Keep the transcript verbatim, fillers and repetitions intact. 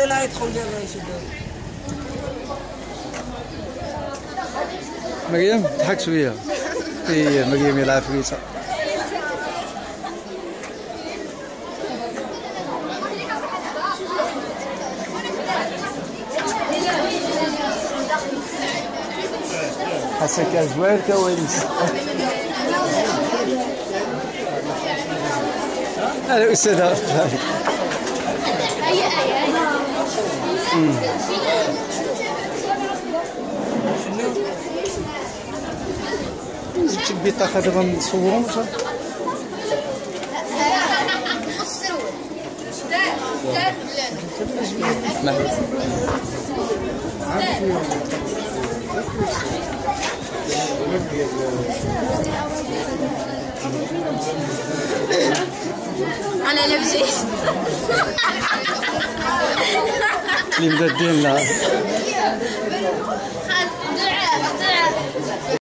لا يدخل دابا يشدو. مريم ضحك شويه. هي مريم يلعب فريسه. حسك أزواج كواليس. هلا أستاذة. شنو البطاقة دابا نصورهم واش؟ أنا لا مشيت. اللي مدادين لها.